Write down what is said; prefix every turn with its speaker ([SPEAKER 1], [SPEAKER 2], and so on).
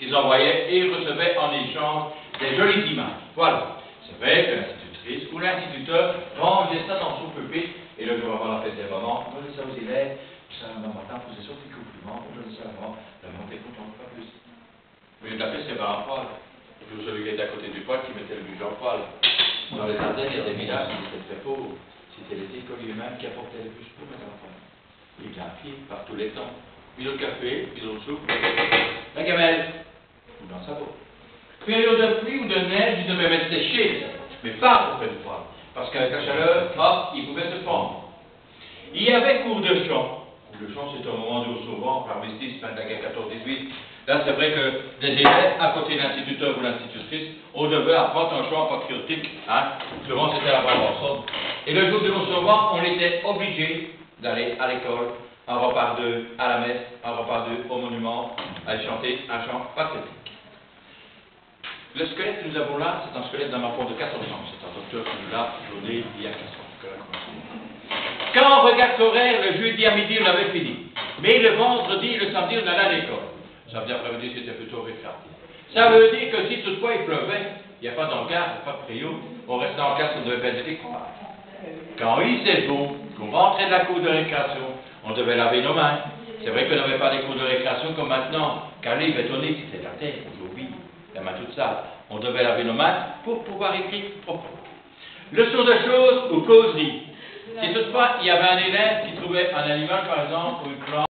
[SPEAKER 1] qu'ils envoyaient et ils recevaient en échange des jolies images. Voilà. C'est vrai que l'institutrice ou l'instituteur rangeait ça dans son pupitre et le jour avant la fête des mamans, on donnait ça aux élèves, puis ça, maman matin faisait son petit compliment, on donnait ça à la maman était contente, pas plus. Mais la fête, c'est pas un poil. Toujours celui qui était à côté du poil qui mettait le budget en poil. Dans les Ardennes, il y a des villages qui étaient très pauvres. C'était les écoliers eux-mêmes qui apportaient le plus pour mettre en poil. Et bien à pied, par tous les temps. Puis le café, puis le soupe, la gamelle, ou dans sa peau. Période de pluie ou de neige, il devait mettre sécher, mais pas auprès du poil. Parce qu'avec la chaleur, hop, il pouvait se fendre. Il y avait cours de chant. Cours de chant, c'est un moment de souvent, par l'armistice, fin de la guerre 14-18. Là, c'est vrai que les élèves, à côté de l'instituteur ou l'institutrice, on devait apprendre un chant patriotique. Hein. Souvent, c'était la Brabançonne. Et le jour de nos sauvants, on était obligé d'aller à l'école, un repas d'eux à la messe, un repas d'eux au monument, à chanter un chant patriotique. Le squelette que nous avons là, c'est un squelette d'un enfant de 14 ans. C'est un docteur qui nous l'a donné il y a 4 ans. Quand on regarde l'horaire, le jeudi à midi, on avait fini. Mais le vendredi et le samedi, on allait à l'école. Samedi après-midi, c'était plutôt récréatif. Ça veut dire que si toutefois il pleuvait, il n'y a pas d'encart, il n'y a pas de frio, on restait en classe, on devait baisser les cours. Quand il faisait beau, qu'on rentrait de la cour de récréation, on devait laver nos mains. C'est vrai qu'on n'avait pas des cours de récréation comme maintenant. Carly va étonner, c'était la terre, aujourd'hui, la main toute sale. On devait laver nos mains pour pouvoir écrire proprement. Leçon de choses ou causerie. Si toutefois il y avait un élève qui trouvait un animal, par exemple, ou une plante,